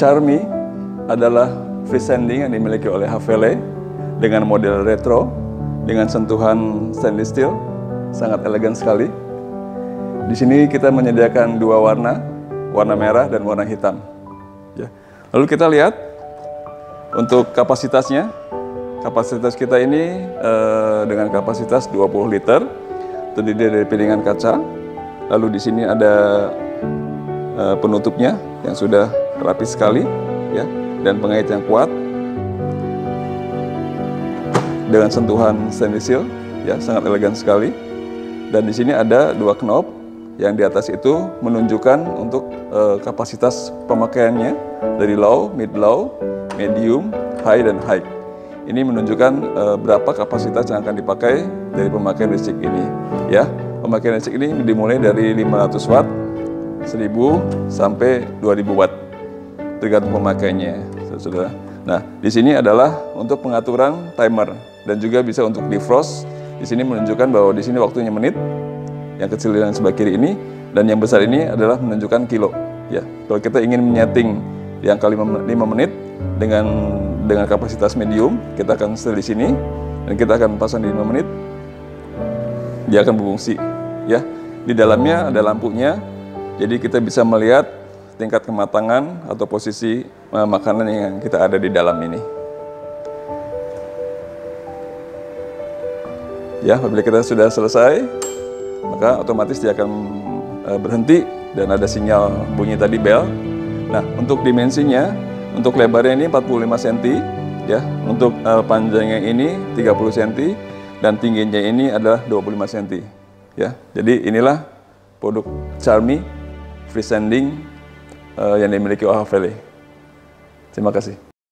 Charmy adalah freestanding yang dimiliki oleh Havele dengan model retro, dengan sentuhan stainless steel, sangat elegan sekali. Di sini kita menyediakan dua warna, warna merah dan warna hitam. Ya. Lalu kita lihat untuk kapasitasnya. Kapasitas kita ini dengan kapasitas 20 liter, terdiri dari piringan kaca. Lalu di sini ada penutupnya yang sudah rapi sekali, ya, dan pengait yang kuat dengan sentuhan stainless steel, ya, sangat elegan sekali. Dan di sini ada dua knob yang di atas itu menunjukkan untuk kapasitas pemakaiannya dari low, mid low, medium, high dan high. Ini menunjukkan berapa kapasitas yang akan dipakai dari pemakaian listrik ini, ya. Pemakaian listrik ini dimulai dari 500 watt, 1000 sampai 2000 watt, tergantung pemakaiannya, saudara. Nah, di sini adalah untuk pengaturan timer dan juga bisa untuk defrost. Di sini menunjukkan bahwa di sini waktunya menit, yang kecil yang sebelah kiri ini, dan yang besar ini adalah menunjukkan kilo. Ya, kalau kita ingin menyeting di angka 5 menit dengan kapasitas medium, kita akan setel di sini dan kita akan pasang di 5 menit. Dia akan berfungsi, ya. Di dalamnya ada lampunya, jadi kita bisa melihat tingkat kematangan atau posisi makanan yang kita ada di dalam ini. Ya, apabila kita sudah selesai, maka otomatis dia akan berhenti dan ada sinyal bunyi tadi bel. Nah, untuk dimensinya, untuk lebarnya ini 45 cm, ya. Untuk panjangnya ini 30 cm dan tingginya ini adalah 25 cm, ya. Jadi inilah produk Charmy freestanding yang dimiliki oleh Havele. Terima kasih.